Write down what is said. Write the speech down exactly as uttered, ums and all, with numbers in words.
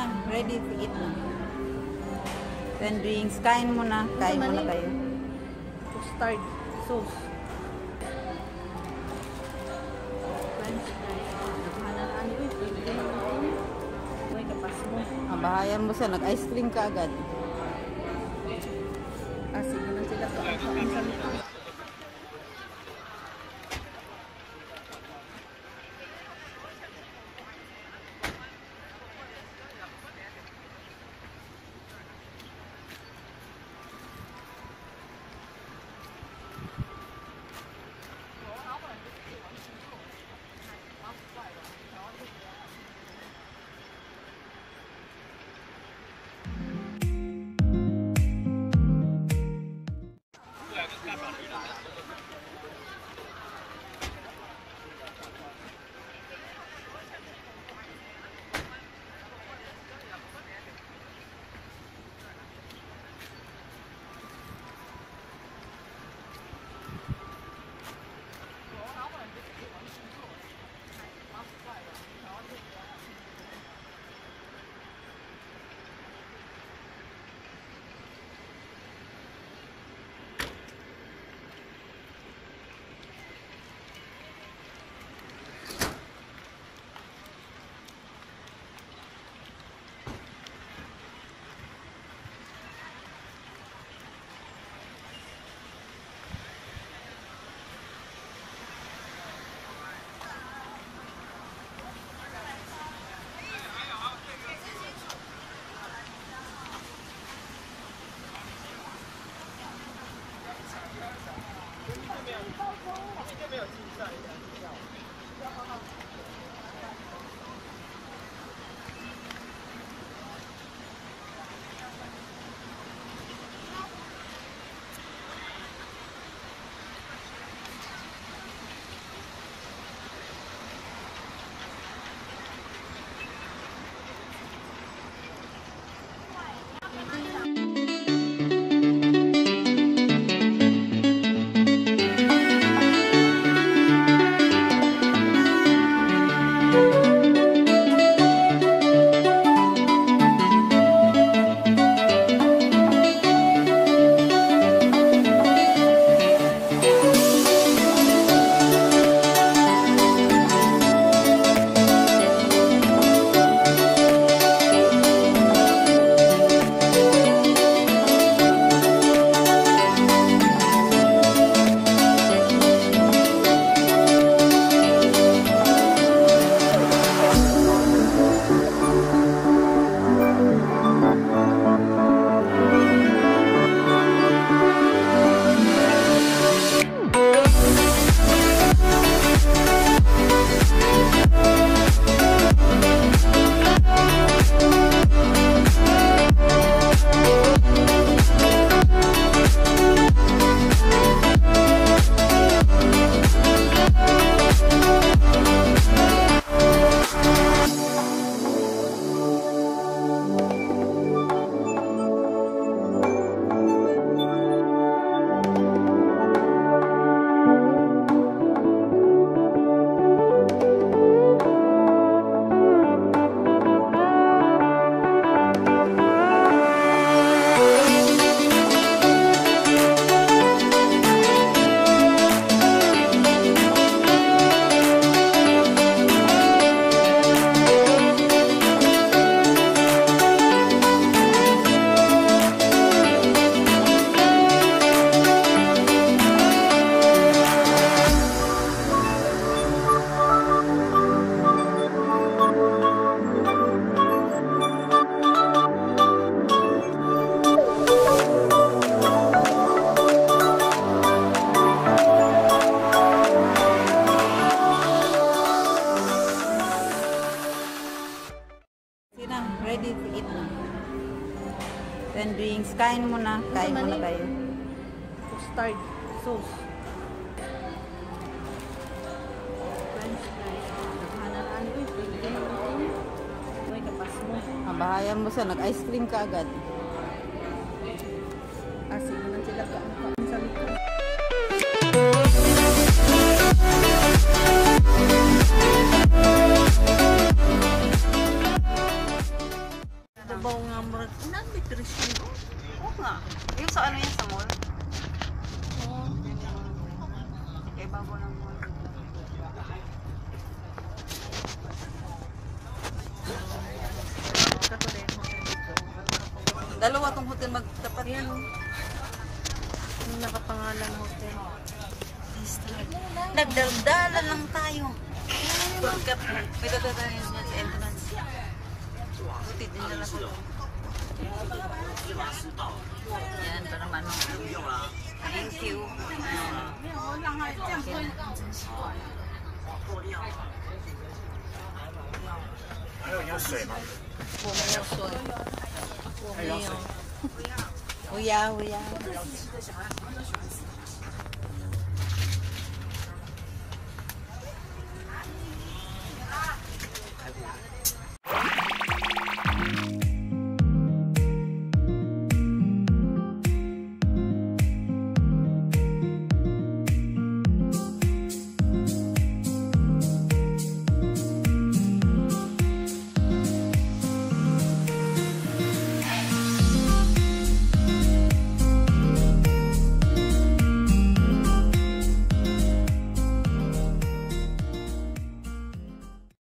na, ready to eat na. Then drinks, kain muna, kain muna tayo. Custard sauce. French fries. Naghanan ano eh, pwede ka naman ito. Uy, kapas mo. Ah, bahayan mo siya, nag-ice cream ka agad. Ah, sige na sila kain sa nito. ready to eat na. Then drinks, kain muna, kain muna tayo. Custard sauce. French fries. Naghanan ano eh, pwede ka naman ito. Uy, kapas mo. Ah, bahayan mo siya, nag-ice cream ka agad. Ah, sige na sila kain sa likod. Nag-nutrition. Oo nga. Yung sa ano yan sa mall? Oo. Kaya bago ng mall. Dalawa tong hotel magtapat yan. Yung nakapangalan hotel. Nagdaldalan lang tayo. Pagkat may dadadalan yun sa entrance. Buti din na lang ito. Yan, para naman. Thank you. Huya, huya.